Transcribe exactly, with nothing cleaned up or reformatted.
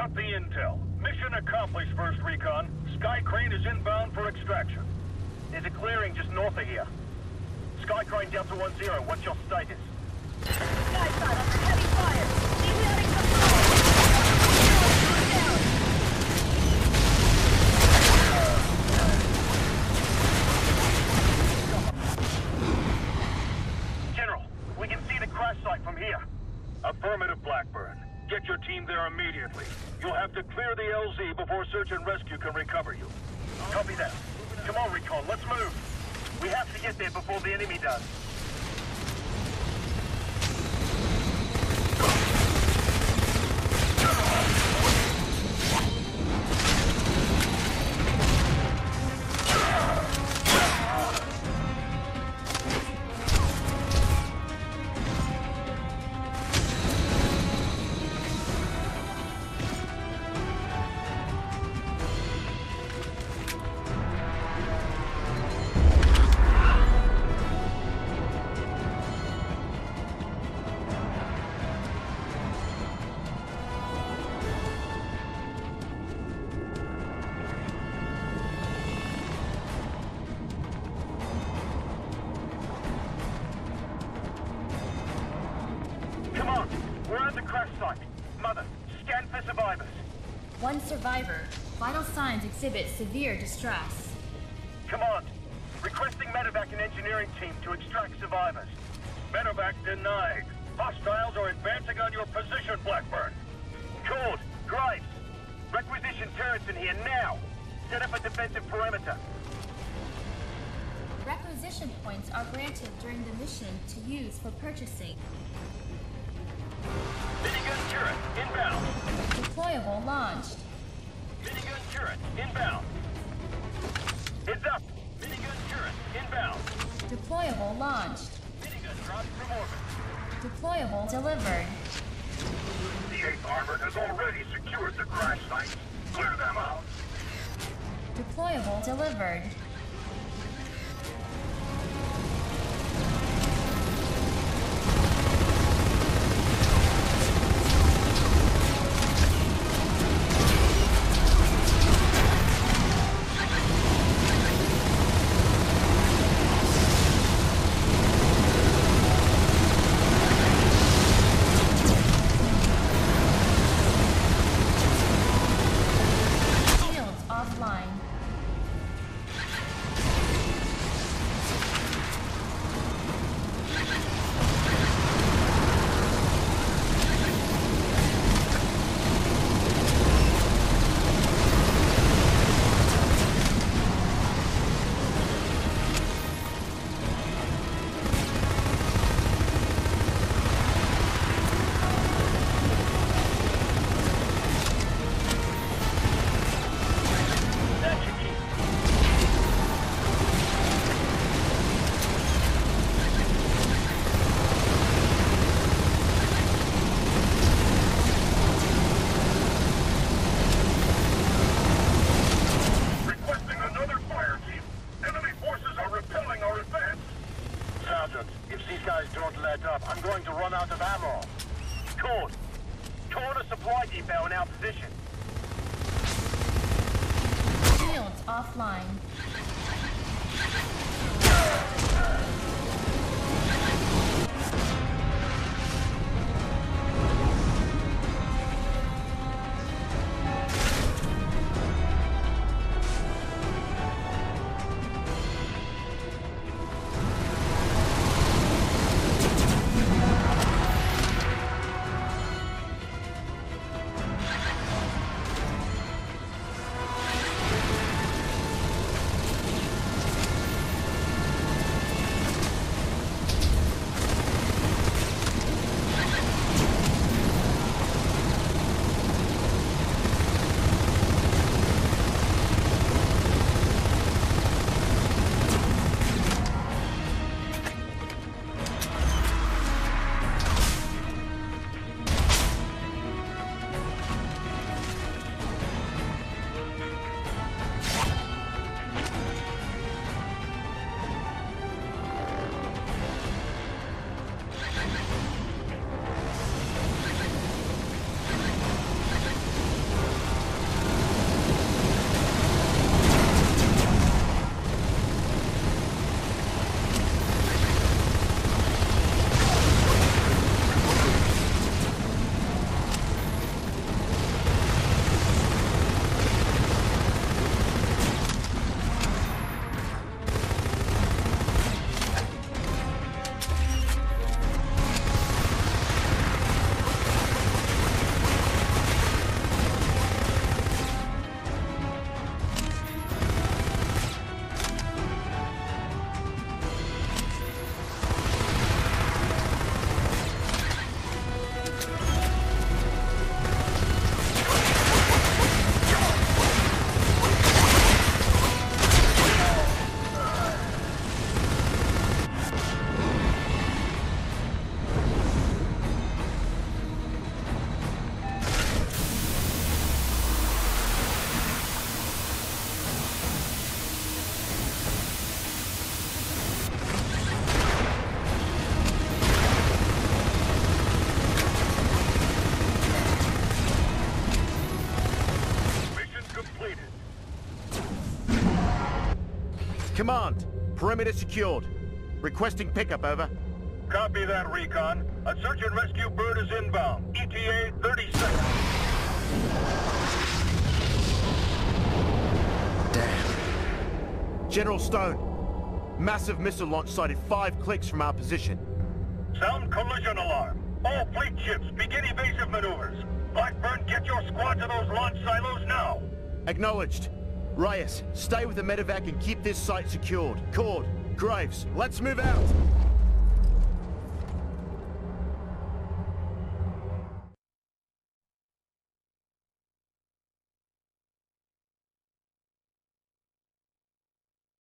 Got the intel. Mission accomplished, First Recon. Sky Crane is inbound for extraction. There's a clearing just north of here. Sky Crane Delta one zero, what's your status? Sky Side under heavy fire. Deviating control. Down. General, we can see the crash site from here. Affirmative, Blackburn. Get your team there immediately. You'll have to clear the L Z before search and rescue can recover you. Copy that. Come on, Recon, let's move. We have to get there before the enemy does. Come on, we're at the crash site. Mother, scan for survivors. One survivor. Vital signs exhibit severe distress. Command, requesting medevac and engineering team to extract survivors. Medevac denied. Hostiles are advancing on your position, Blackburn. Cord, Graves, requisition turrets in here now. Set up a defensive perimeter. Requisition points are granted during the mission to use for purchasing. Minigun turret inbound. Deployable launched. Minigun turret inbound. Heads up. Minigun turret inbound. Deployable launched. Minigun dropped from orbit. Deployable delivered. The eighth Armored has already secured the crash site. Clear them out. Deployable delivered. I'm going to run out of ammo. Cord, torn a supply depot in our position. Shields offline. Command, perimeter secured. Requesting pickup, over. Copy that, Recon. A search and rescue bird is inbound. E T A thirty seconds. Damn. General Stone, massive missile launch sighted five clicks from our position. Sound collision alarm. All fleet ships, begin evasive maneuvers. Blackburn, get your squad to those launch silos now. Acknowledged. Reyes, stay with the medevac and keep this site secured. Cord, Graves, let's move out.